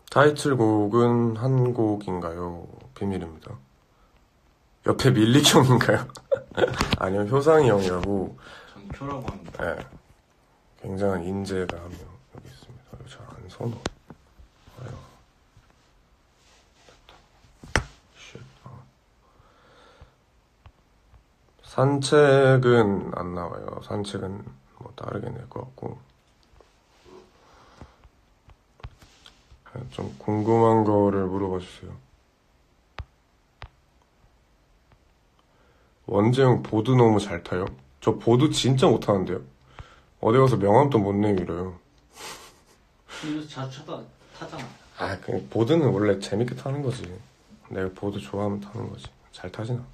타이틀곡은 한 곡인가요? 비밀입니다. 옆에 밀릭 형인가요? 아니요, 효상이 형이라고. 전 표라고 합니다. 네, 굉장한 인재가 한 명 여기 있습니다. 잘 안 서너. 아유. 됐다. 쉣. 산책은 안 나와요. 산책은 뭐 다르게 낼 것 같고. 좀 궁금한 거를 물어봐 주세요. 원재형 보드 너무 잘 타요? 저 보드 진짜 못 타는데요? 어디 가서 명함도 못 내밀어요. 그래서 자주 타잖아. 아, 그냥 보드는 원래 재밌게 타는 거지. 내가 보드 좋아하면 타는 거지. 잘 타진 않아.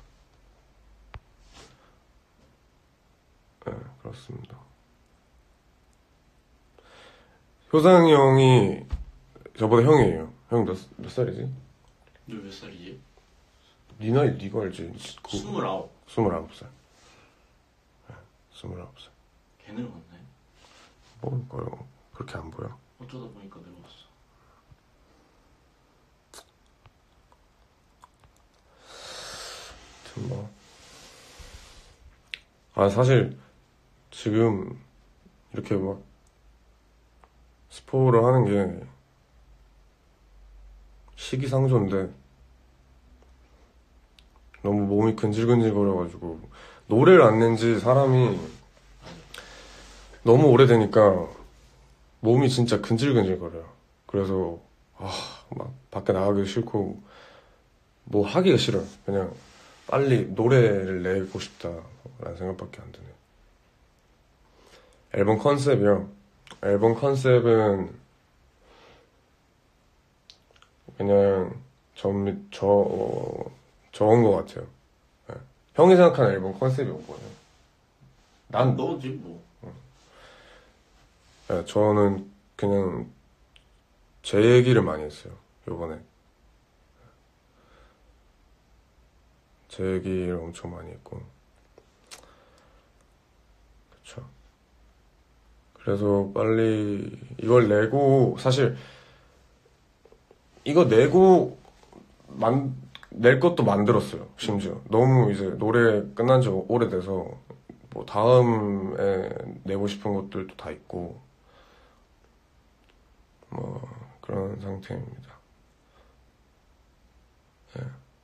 네, 그렇습니다. 효상이 형이 저보다 형이에요. 형 몇 살이지? 너 몇 살이지? 네 나이 네가 알지? 29. 29살. 네, 29살. 개 늙었네. 뭘까요? 그렇게 안 보여. 어쩌다 보니까 늙었어. 뭐. 아, 사실 지금 이렇게 막 스포를 하는 게 시기상조인데 너무 몸이 근질근질거려가지고 노래를 안 낸 지 사람이 너무 오래되니까 몸이 진짜 근질근질거려요. 그래서 막 밖에 나가기 싫고 뭐 하기가 싫어요. 그냥 빨리 노래를 내고 싶다라는 생각밖에 안 드네요. 앨범 컨셉이요. 앨범 컨셉은 그냥 저은 것 같아요. 네. 형이 생각하는 앨범 컨셉이 뭐예요? 난 너지 뭐. 네, 저는 그냥 제 얘기를 많이 했어요. 요번에 제 얘기를 엄청 많이 했고, 그쵸. 그래서 빨리 이걸 내고, 사실 이거 내고 낼 것도 만들었어요. 심지어 너무 이제 노래 끝난 지 오래돼서 뭐 다음에 내고 싶은 것들도 다 있고 뭐 그런 상태입니다. 네.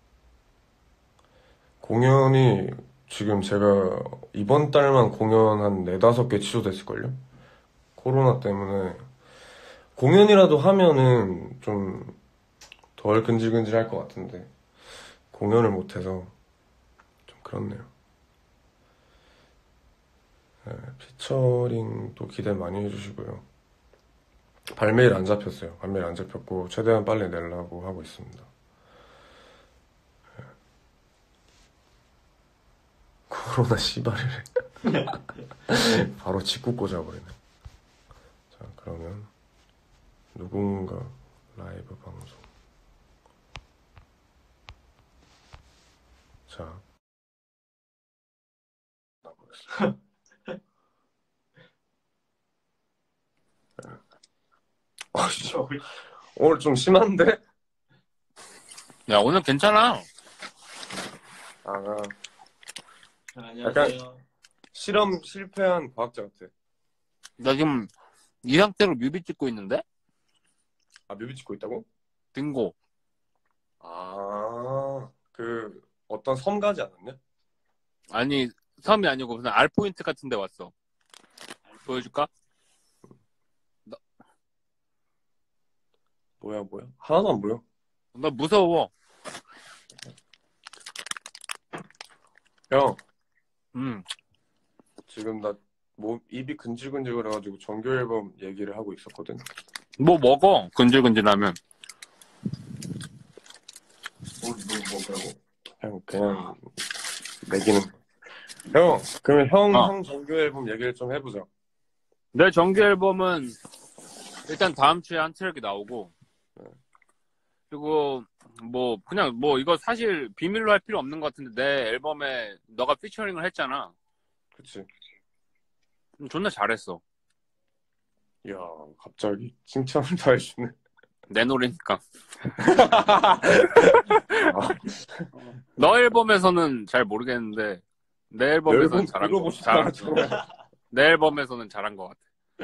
공연이 지금 제가 이번 달만 공연 한 4-5개 취소됐을걸요? 코로나 때문에. 공연이라도 하면은 좀 덜 근질근질 할 것 같은데 공연을 못해서 좀 그렇네요. 네, 피처링도 기대 많이 해주시고요. 발매일 안 잡혔어요. 발매일 안 잡혔고 최대한 빨리 내려고 하고 있습니다. 네. 코로나 씨발을 바로 직구 꽂아버리네. 자, 그러면 누군가 라이브 방송. 자, 나보겠습니다. 씨, 오늘 좀 심한데? 야, 오늘 괜찮아. 아, 안녕하세요. 실험 실패한 과학자 같아. 나 지금 이 상태로 뮤비 찍고 있는데? 아, 뮤비 찍고 있다고? 빙고. 아, 어떤 섬 가지 않았냐? 아니, 섬이 아니고 무슨 알포인트 같은 데 왔어. 보여줄까? 뭐야? 하나도 안 보여. 나 무서워. 형, 음. 지금 나 입이 근질근질 그래가지고 정규 앨범 얘기를 하고 있었거든. 뭐 먹어. 근질근질하면. 뭐라고? 그냥 매기는 거. 형, 그러면 형 정규 앨범 얘기를 좀 해보자. 내 정규 앨범은 일단 다음 주에 한 트랙이 나오고, 그리고 뭐 그냥 뭐 이거 사실 비밀로 할 필요 없는 것 같은데 내 앨범에 너가 피처링을 했잖아. 그치. 존나 잘했어. 이야, 갑자기 칭찬을 다 해주네. 내 노래니까. 너 앨범에서는 잘 모르겠는데 내 앨범에서는 앨범 잘한 거. 들어보지도 않았잖아요. 내 앨범에서는 잘한 것 같아.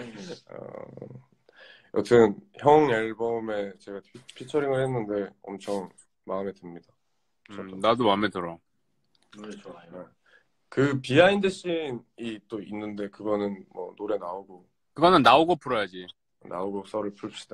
여튼 형 앨범에 제가 피처링을 했는데 엄청 마음에 듭니다. 나도 마음에 들어. 노래 좋아요. 그 비하인드 씬이 또 있는데 그거는 뭐 노래 그거는 나오고 풀어야지. 나오고 썰을 풀읍시다.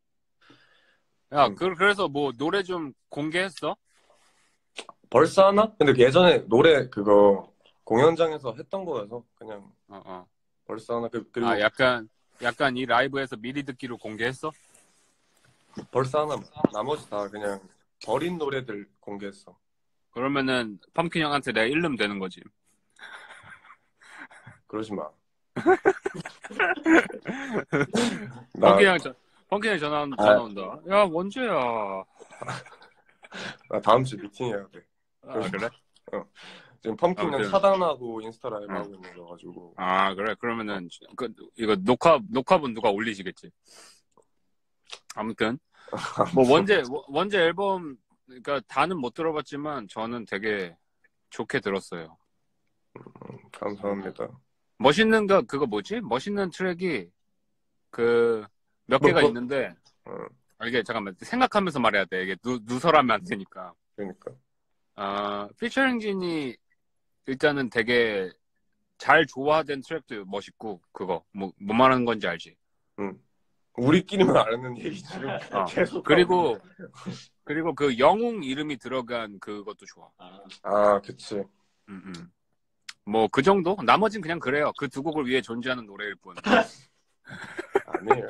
야, 그래서 뭐 노래 좀 공개했어? 벌써 하나? 근데 예전에 노래 그거 공연장에서 했던 거여서 그냥 벌써 하나. 그리고 아, 약간 이 라이브에서 미리 듣기로 공개했어? 벌써 하나. 나머지 다 그냥 버린 노래들 공개했어. 그러면은 펌킨 형한테 내가 일름 되는 거지. 그러지 마. 펌킨 형 전화 온다. 야, 원주야. 나 다음 주 미팅해야 돼. 아, 그래? 지금 펌킨 형 아무튼. 차단하고 인스타 라이브 하고 있는 거가지고. 아, 그래? 그러면은 이거 녹화본 누가 올리시겠지. 아무튼 뭐 원제 앨범 그러니까 다는 못 들어봤지만 저는 되게 좋게 들었어요. 감사합니다. 멋있는 거 그거 뭐지? 멋있는 트랙이 그 몇 개가 있는데 이게 잠깐만 생각하면서 말해야 돼. 이게 누설하면 안 되니까. 그러니까. 피처링진이 일단은 되게 잘 조화된 트랙도 멋있고 그거 뭔 말하는 건지 알지? 우리끼리만 아는 얘기지. 계속. 그리고 그 영웅 이름이 들어간 그것도 좋아. 아, 그치. 뭐 그 정도? 나머진 그냥 그래요. 그 두 곡을 위해 존재하는 노래일 뿐. 아니에요.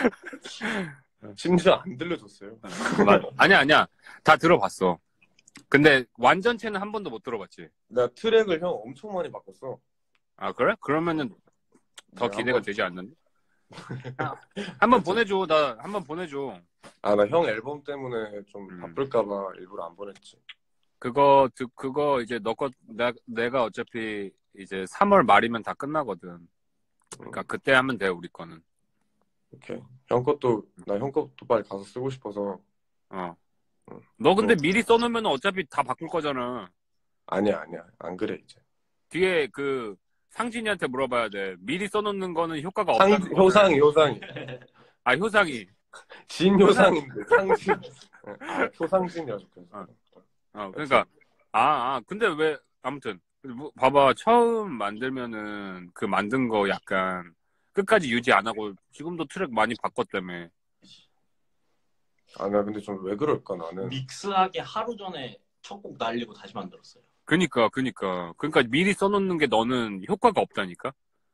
심지어 안 들려줬어요. 아니야. 다 들어봤어. 근데 완전체는 한 번도 못 들어봤지. 나 트랙을 형 엄청 많이 바꿨어. 아, 그래? 그러면은 더 네, 기대가 되지 않는데? 한번 보내줘. 나 한번 보내줘. 아, 나 형 앨범 때문에 좀 바쁠까봐 일부러 안 보냈지. 그거 이제 내가 어차피 이제 3월 말이면 다 끝나거든. 그러니까 그때 하면 돼, 우리 거는. 오케이. 나 형 것도 빨리 가서 쓰고 싶어서. 너 근데 미리 써놓으면 어차피 다 바꿀 거잖아. 아니야. 안 그래, 이제. 뒤에 그 상진이한테 물어봐야 돼. 미리 써놓는 거는 효과가 없다는 거. 효상이. 아, 효상이. 진효상인데, 상진. 효상진이야, 좋겠어. 그러니까, 근데 왜, 아무튼, 봐봐, 처음 만들면은 그 만든 거 약간 끝까지 유지 안 하고 지금도 트랙 많이 바꿨다며. 나 근데 좀 왜 그럴까, 나는. 믹스하기 하루 전에 첫 곡 날리고 다시 만들었어요. 그러니까 미리 써놓는 게 너는 효과가 없다니까?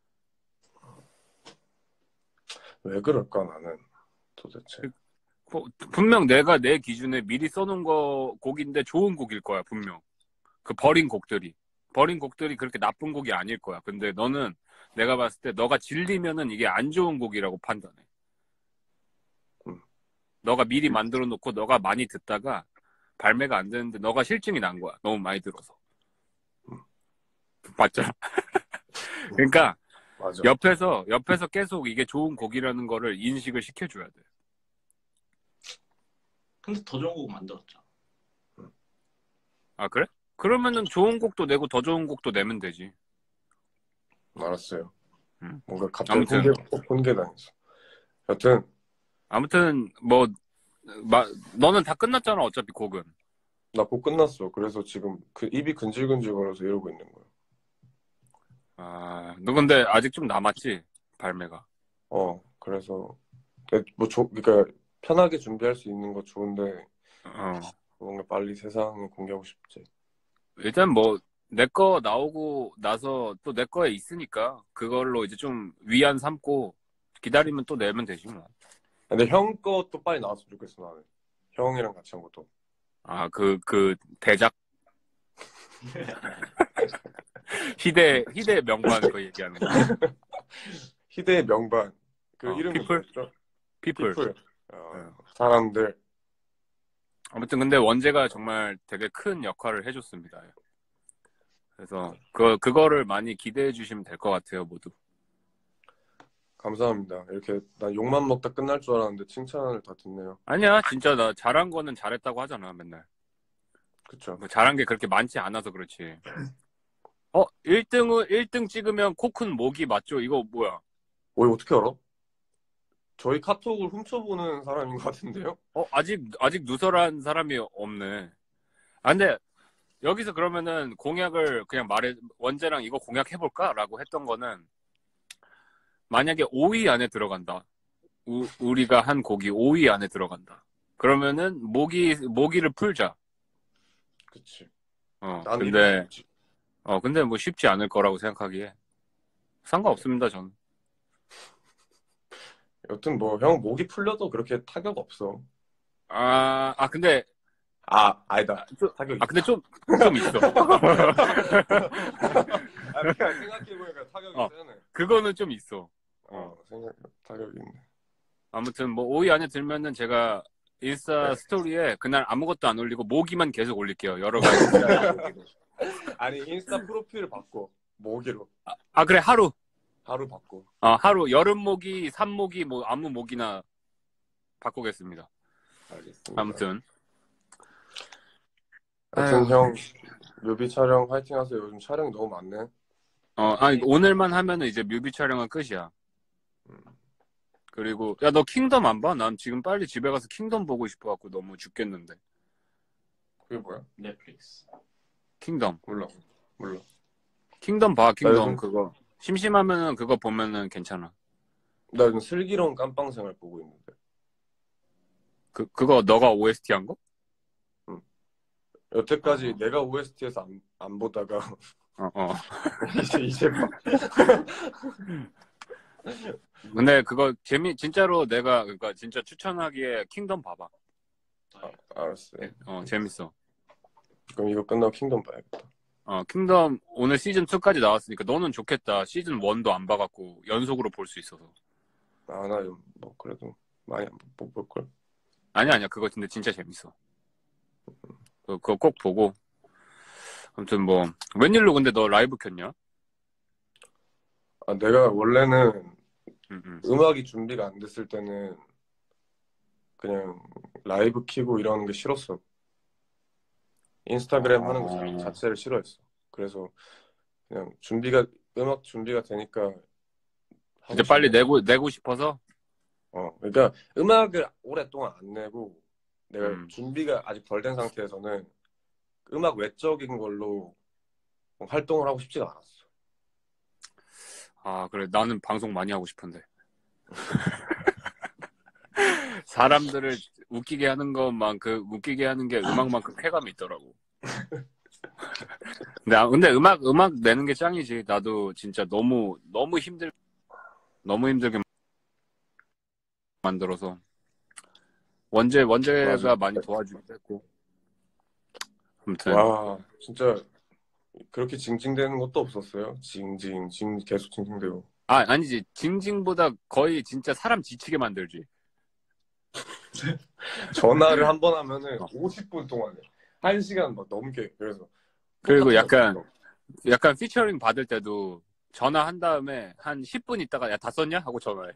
왜 그럴까, 나는. 도대체. 분명 내가 내 기준에 미리 써놓은 곡인데 좋은 곡일 거야, 분명. 그 버린 곡들이 그렇게 나쁜 곡이 아닐 거야. 근데 너는 내가 봤을 때 너가 질리면은 이게 안 좋은 곡이라고 판단해. 너가 미리 만들어 놓고 너가 많이 듣다가 발매가 안 되는데 너가 실증이 난 거야. 너무 많이 들어서. 맞잖아. 그러니까 맞아. 옆에서 계속 이게 좋은 곡이라는 거를 인식을 시켜줘야 돼. 근데 더 좋은 곡 만들었죠. 아, 그래? 그러면은 좋은 곡도 내고 더 좋은 곡도 내면 되지. 알았어요. 뭔가 갑자기 아무튼. 공개당했어. 여튼. 아무튼 너는 다 끝났잖아, 어차피 곡은. 나 곡 끝났어. 그래서 지금 그 입이 근질근질 거려서 이러고 있는 거야. 너 근데 아직 좀 남았지, 발매가. 그래서 그러니까 편하게 준비할 수 있는 거 좋은데 뭔가 빨리 세상에 공개하고 싶지. 일단 내 거 나오고 나서 또 내 거에 있으니까 그걸로 이제 좀 위안 삼고 기다리면 또 내면 되지 뭐. 근데 형 것도 빨리 나왔으면 좋겠어, 나는. 형이랑 같이 한 것도. 그 대작 희대 명반 그거 얘기하는 거. 희대의 명반. 그 이름이 피플? 뭐였죠? 피플. 사람들. 아무튼 근데 원재가 정말 되게 큰 역할을 해줬습니다. 그래서 그거를 많이 기대해 주시면 될 것 같아요, 모두. 감사합니다. 이렇게 난 욕만 먹다 끝날 줄 알았는데 칭찬을 다 듣네요. 아니야, 진짜 나 잘한 거는 잘했다고 하잖아, 맨날. 그쵸? 뭐 잘한 게 그렇게 많지 않아서 그렇지. 1등 찍으면 코큰 모기 맞죠? 이거 뭐야? 이거 어떻게 알아? 저희 카톡을 훔쳐보는 사람인 것 같은데요? 아직 누설한 사람이 없네. 아, 근데 여기서 그러면은 공약을 그냥 원재랑 이거 공약해볼까? 라고 했던 거는 만약에 5위 안에 들어간다. 우리가 한 곡이 5위 안에 들어간다. 그러면은 모기를 풀자. 그치. 근데, 이럴 수 있지. 근데 뭐 쉽지 않을 거라고 생각하기에. 상관없습니다, 저는. 여튼 뭐 형 목이 풀려도 그렇게 타격 없어. 근데, 아니다. 타격이. 근데 좀 있어. 그냥 생각해보니까 타격이 세네. 그거는 좀 있어. 타격이 있네. 아무튼 뭐 5위 안에 들면은 제가 인스타 스토리에 그날 아무것도 안 올리고 모기만 계속 올릴게요. 여러 가지. 아니 인스타 프로필을 바꿔 모기로. 그래 하루 바꿔. 하루 여름 모기, 삼 모기 뭐 아무 모기나 바꾸겠습니다. 알겠습니다. 아무튼 형 뮤비 촬영 화이팅 하세요. 요즘 촬영이 너무 많네. 오늘만 하면은 이제 뮤비 촬영은 끝이야. 그리고 야 너 킹덤 안 봐? 난 지금 빨리 집에 가서 킹덤 보고 싶어갖고 너무 죽겠는데. 그게 뭐야? 넷플릭스. 킹덤. 몰라. 킹덤 봐. 킹덤 요즘... 그거. 심심하면은 그거 보면은 괜찮아. 나 요즘 슬기로운 깜빵생활 보고 있는데. 그거 너가 OST 한 거? 응. 여태까지 내가 OST에서 안 보다가 이제 봐. 근데 그거 진짜로 내가 그러니까 진짜 추천하기에 킹덤 봐봐. 알았어. 재밌어. 그럼 이거 끝나고 킹덤 봐야겠다. 킹덤 오늘 시즌 2까지 나왔으니까 너는 좋겠다. 시즌 1도 안 봐갖고 연속으로 볼 수 있어서. 나 뭐 그래도 많이 못 볼 걸. 아니야. 그거 근데 진짜 재밌어. 그거 꼭 보고. 아무튼 뭐 웬일로 근데 너 라이브 켰냐? 내가 원래는 음악이 음악이 준비가 안 됐을 때는 그냥 라이브 키고 이러는 게 싫었어. 인스타그램 하는 거 자체를 싫어했어. 그래서 그냥 음악 준비가 되니까 이제 빨리 내고 싶어서? 그러니까 음악을 오랫동안 안 내고 내가 준비가 아직 덜 된 상태에서는 음악 외적인 걸로 활동을 하고 싶지가 않았어. 그래. 나는 방송 많이 하고 싶은데. 사람들을 웃기게 하는 웃기게 하는 게 음악만큼 쾌감이 있더라고. 근데 음악 내는 게 짱이지. 나도 진짜 너무 힘들게 만들어서. 원재가 맞아. 많이 도와주기도 했고. 아무튼. 와, 진짜 그렇게 징징대는 것도 없었어요. 계속 징징대고. 아니지. 징징보다 거의 진짜 사람 지치게 만들지. 전화를 한 번 하면은 50분 동안에 1시간 막 넘게. 그리고 약간 피처링 받을 때도 전화한 다음에 한 10분 있다가 야, 다 썼냐? 하고 전화해.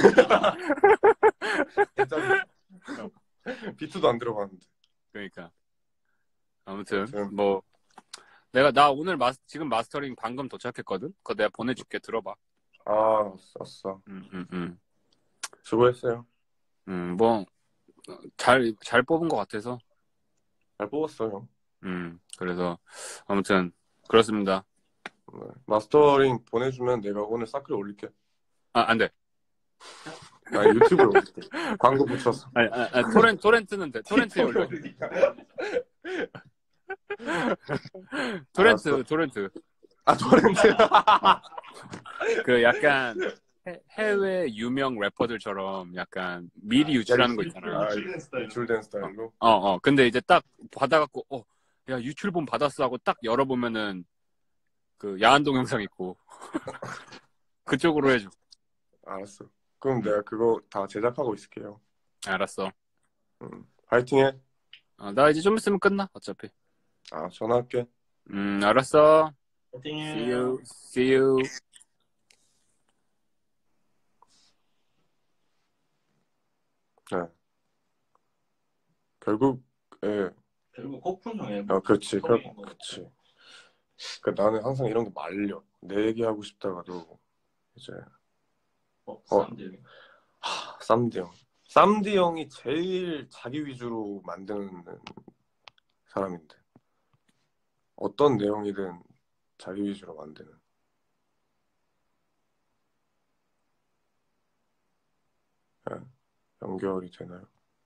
비트도 안 들어가는데. 그러니까. 아무튼 뭐 나 오늘 지금 마스터링 방금 도착했거든. 그거 내가 보내줄게. 들어봐. 썼어. 수고했어요. 뭐 잘 뽑은 것 같아서. 잘 뽑았어요. 그래서 아무튼 그렇습니다. 네. 마스터링 보내주면 내가 오늘 사클에 올릴게. 안 돼. 유튜브에 올릴게. 광고 붙였어. 토렌트는 돼. 토렌트에 올려. 토렌트. 토렌트. 그 약간 해외 유명 래퍼들처럼 약간 미리 유출하는 거 있잖아. 유출된 스타일로. 근데 이제 딱 받아갖고 야 유출본 받았어 하고 딱 열어보면은 그 야한 동영상 있고 그쪽으로 해줘. 알았어. 그럼 내가 그거 다 제작하고 있을게요. 알았어. 파이팅해. 나 이제 좀 있으면 끝나 어차피. 전화할게. 알았어. 파이팅해요. See you. 네. 결국, 예, 결국 코쿤 형 그렇지. 앨범인 거. 그렇지. 그러니까 나는 항상 이런 게 말려. 내 얘기하고 싶다가도 이제 사람들이. 쌈디 형. 쌈디 형이 제일 자기 위주로 만드는 사람인데 어떤 내용이든 자기 위주로 만드는. 예, 연결이 되나요?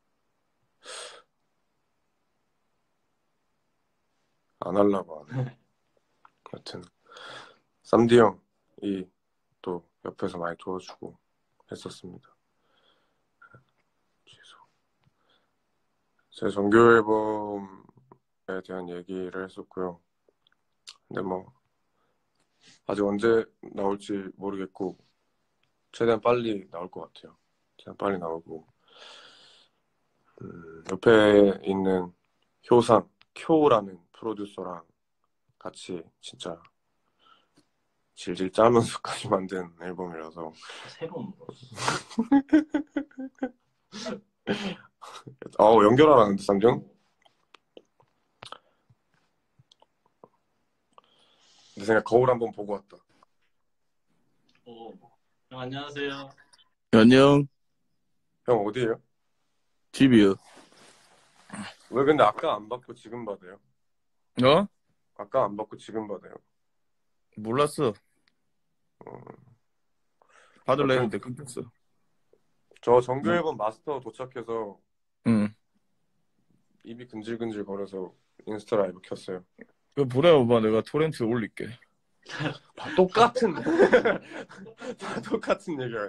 안 하려고 하네. 여튼 쌈디 형이 또 옆에서 많이 도와주고 했었습니다. 취소. 제 정규 앨범에 대한 얘기를 했었고요. 근데 뭐 아직 언제 나올지 모르겠고 최대한 빨리 나올 것 같아요. 최대한 빨리 나오고 옆에 있는 쿄라는 프로듀서랑 같이 진짜 질질 짜면서까지 만든 앨범이라서 새로운 거. 연결하라는데 쌈정? 내 생각 거울 한번 보고 왔다. 형 안녕하세요. 안녕. 형 어디에요? 집이요. 왜 근데 아까 안 받고 지금 받아요? 어? 아까 안 받고 지금 받아요? 몰랐어. 받을래 했는데 끊겼어. 저 정규 앨범 마스터 도착해서 응. 입이 근질근질 거려서 인스타 라이브 켰어요. 그 보내봐. 내가 토렌트에 올릴게. 다 똑같은 다 똑같은 얘기야.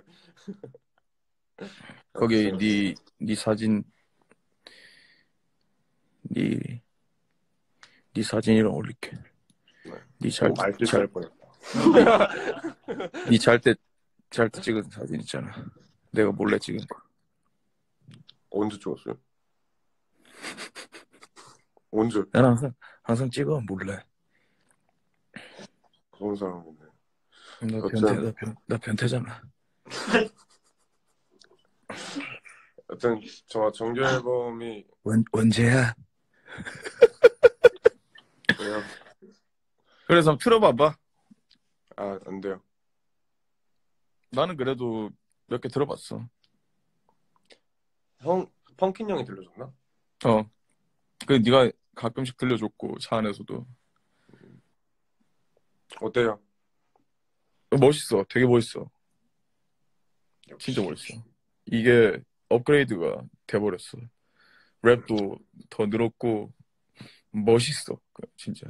거기 네 사진 네 사진이랑 올릴게. 말길 잘 뻔했다. 네 잘 때 찍은 사진 있잖아. 내가 몰래 찍은 거. 언제 찍었어요? 언제? 난 항상 찍어 몰래. 그런 사람이네. 나 변태잖아. 여튼 저 정규 앨범이 언제야? 왜요? 그래서 한번 틀어봐봐. 안 돼요. 나는 그래도 몇 개 들어봤어. 펑킨 형이 들려줬나? 그 네가 가끔씩 들려줬고 차 안에서도. 어때요? 멋있어. 되게 멋있어. 진짜 멋있어. 이게 업그레이드가 돼버렸어. 랩도 더 늘었고 멋있어. 진짜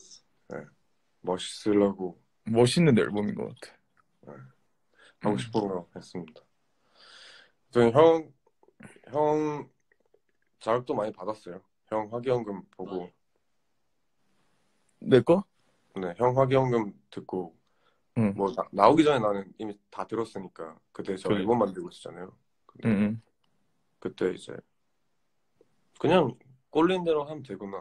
멋있으려고 멋있는 앨범인 것 같아. 하고 싶은 거 했습니다. 저는 형 자극도 많이 받았어요. 형 화기연금 보고. 내 거? 네, 형 화기연금 듣고 응. 뭐 나오기 전에 나는 이미 다 들었으니까 그때 저 그래. 앨범 만들고 있었잖아요. 근데 응. 그때 이제 그냥 꼴린 대로 하면 되구나.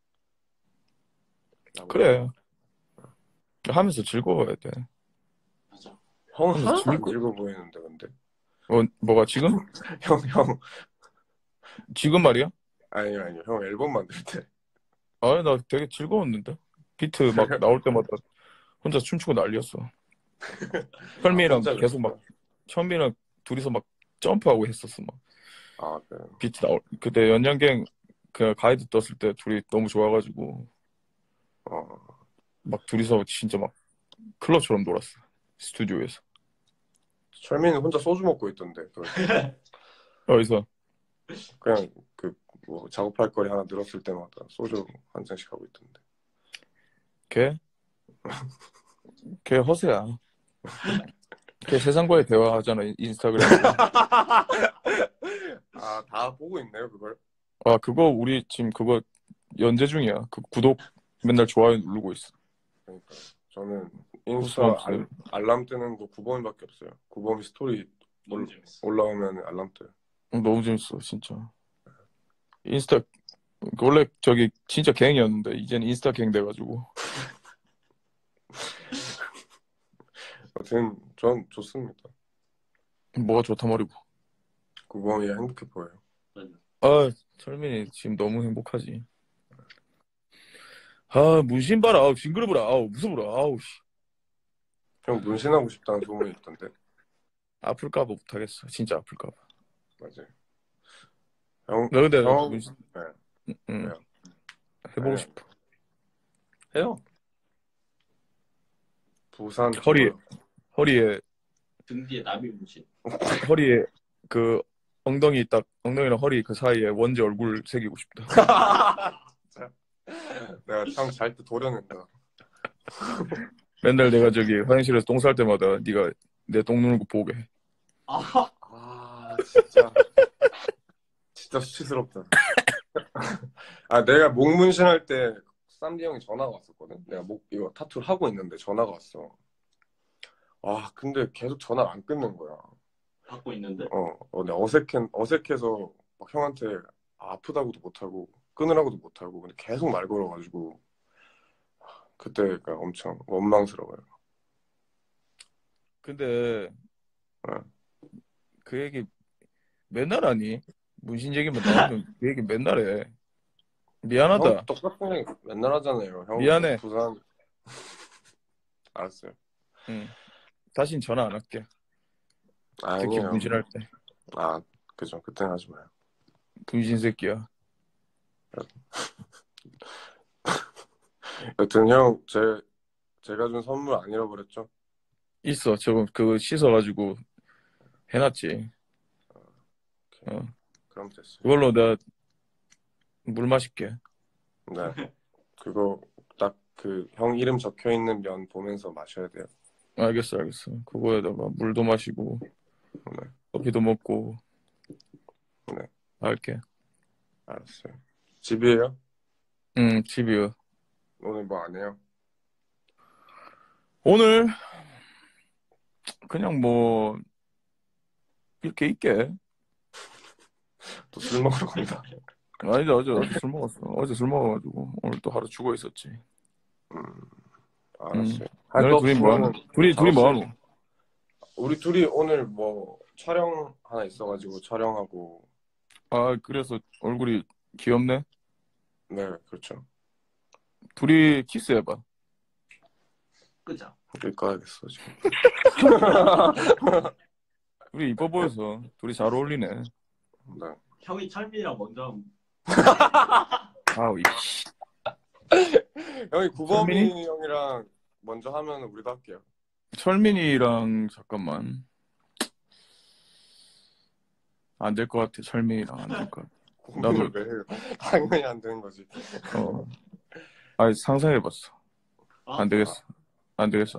그래. 하면서 즐거워야 돼. 맞아. 형은 하나도 안 즐거워 보이는데 근데. 뭐가 지금? 형 지금 말이야? 아니요 형 앨범 만들 때. 아, 나 되게 즐거웠는데. 비트 막 나올 때마다 혼자 춤추고 난리였어. 현민이랑 혼자 계속 막 현민이랑 둘이서 막 점프하고 했었어 막. 그래요. 비트 나올 그때 연양갱 그 가이드 떴을 때 둘이 너무 좋아가지고 막 둘이서 진짜 막 클럽처럼 놀았어. 스튜디오에서. 철민은 혼자 소주 먹고 있던데. 어디서? 그냥 뭐 작업할 거리 하나 늘었을 때마다 소주 한 잔씩 하고 있던데. 걔 허세야. 걔 세상과의 대화하잖아 인스타그램에. 다 보고 있네요 그걸. 그거 우리 지금 그거 연재 중이야. 그 구독 맨날 좋아요 누르고 있어. 그러니까 저는 인스타 알람 뜨는 거 9번밖에 없어요. 9번이 스토리 올라오면 알람 떠요. 너무 재밌어 진짜. 인스타 원래 저기 진짜 갱이었는데 이제는 인스타 갱 돼가지고. 아무튼 전 좋습니다. 뭐가 좋다 말이고. 구범이가 행복해 보여요. 아, 철민이 지금 너무 행복하지. 아, 문신 봐라. 아우, 징그러워라. 아우, 무서워라. 아우, 씨. 형 문신하고 싶다는 소문이 있던데. 아플까봐 못하겠어. 진짜 아플까봐. 맞아요. 형, 나 근데 형, 문신, 네, 응, 왜요? 해보고 네. 싶어. 해요. 부산 허리에, 최고요. 허리에, 등 뒤에 나비 문신. 허리에 그 엉덩이랑 허리 그 사이에 원지 얼굴 새기고 싶다. 진짜. 내가 형 잘 때 도려낸다. 맨날 내가 저기 화장실에서 똥 쌀 때마다 네가 내 똥 누는 거 보게 해. 아, 진짜. 진짜 수치스럽다. 아, 내가 목 문신할 때 쌈디 형이 전화가 왔었거든. 내가 목 이거 타투를 하고 있는데 전화가 왔어. 아, 근데 계속 전화를 안 끊는 거야. 받고 있는데. 내가 어색해서 막 형한테 아프다고도 못하고 끊으라고도 못하고 근데 계속 말 걸어가지고 그때가 엄청 원망스러워요. 근데 네. 그 얘기 맨날 하니? 문신 얘기만 나오면 그 얘기 맨날 해. 형 미안하다. 똑같은 얘기 맨날 하잖아요. 형 미안해. 부산 알았어요. 응. 다신 전화 안 할게. 특히 아니에요. 문신할 때. 아, 그죠. 그때는 하지 마요. 분신 새끼야. 여튼 형 제가 준 선물 안 잃어버렸죠? 있어. 저거 그거 씻어가지고 해놨지. 오케이. 어. 그럼 됐어요. 그걸로 나 물 마실게. 네. 그거 딱 그 형 이름 적혀 있는 면 보면서 마셔야 돼요. 알겠어. 그거에다가 물도 마시고 네. 커피도 먹고 네. 할게. 알았어요. 집이에요? 응, 집이요. 오늘 뭐 안 해요? 오늘 그냥 뭐 이렇게 있게. 또 술 먹으러 간다. 아니다, 어제 술 먹었어. 어제 술 먹어가지고 오늘 또 하루 죽어 있었지. 알았어요. 할 너네 거 둘이 뭐 하노? 없으면 둘이 뭐 하노? 우리 둘이 오늘 뭐 촬영 하나 있어가지고 촬영하고 아, 그래서 얼굴이 귀엽네. 네 그렇죠. 둘이 키스해봐. 끄자. 읽어야겠어 지금. 둘이 이뻐 보여서 둘이 잘 어울리네. 네. 형이 철민이랑 먼저 아우, 이 형이 구범이 철민이? 형이랑 먼저 하면 우리도 할게요. 철민이랑 잠깐만. 안 될 것 같아. 철민이랑 안 될 것 같아. 고민을 왜 해요? 당연히 안 되는 거지. 어. 아니, 상상해봤어. 아, 안 되겠어. 안 되겠어.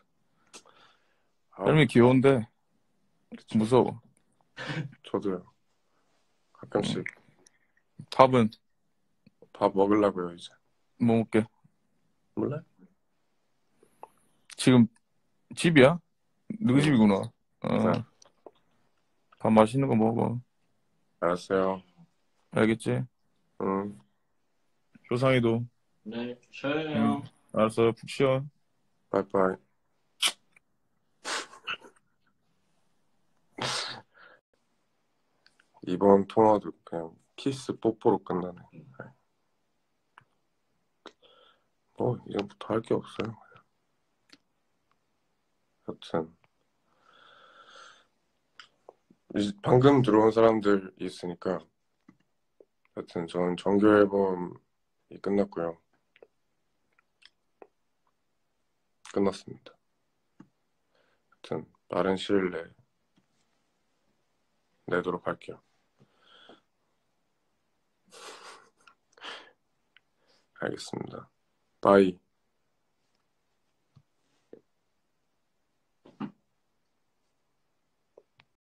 아, 철민이 귀여운데 그쵸. 무서워. 저도요. 가끔씩 밥은 밥 먹으려고요 이제. 뭐 먹게? 몰래? 지금 집이야? 너희 집이구나. 어. 네. 밥 맛있는 거 먹어. 알았어요. 알겠지? 응. 조상이도. 네, 쉬어요. 알았어. 푹 쉬어. 바이바이. 이번 통화도 그냥 키스 뽀뽀로 끝나네. 이제부터 할 게 없어요. 여튼 방금 들어온 사람들 있으니까 여튼 저는 정규 앨범이 끝났고요. 끝났습니다. 여튼 빠른 시일 내에 내도록 할게요. 알겠습니다. 바이.